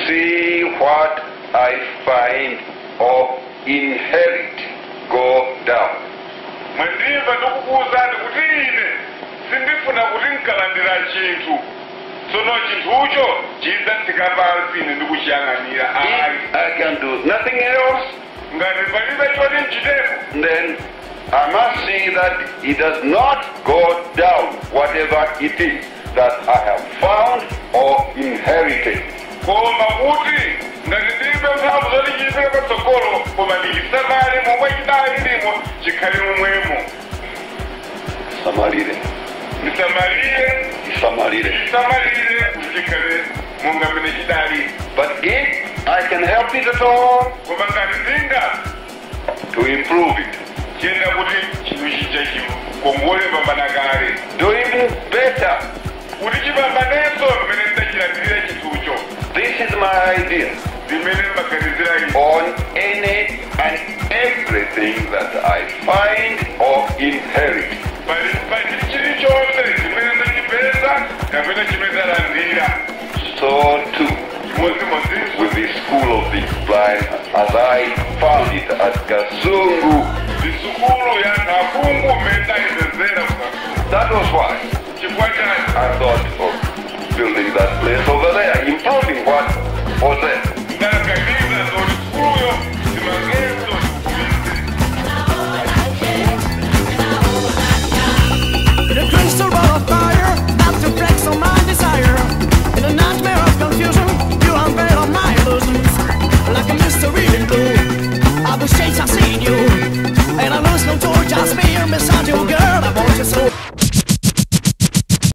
see what I find or inherit go down. Mandimva ndikukuuzani kuti ine sindifuna kuti nkalandira chinthu tsono chinthucho chizatsika pansi ine ndikuchiyang'anira ayi. I can do nothing else, ngati palibe choti nchiteko, then I must see that it does not go down, whatever it is that I have found or inherited. koma kuti ngati ndilibe mphamvu zoti chiyipire patsogolo koma ndichisamale momwe chidalirimo chikhale momwemo. Samalire. Ndisamalire kuti chikhale monga mmene chidaliri. But if I can help it at all, koma ngati ndinga to improve it, chiyenda kuti chinthu chija chikongole pambana kale, do even better. kuti chipambanenso mmene ndachilandirire chinthucho. This is my idea zimene mmaganizira ine on any and everything that I find or inherit. pali chilichonse chimene ndachipeza kapena chimene ndalandira. So too with the school of the blind, as I found it at Kasungu. Isukulu ya Kapungu mmene ndayizezera kukasungu. That was why chifukwa chani I thought of building that place over there, improving what was there.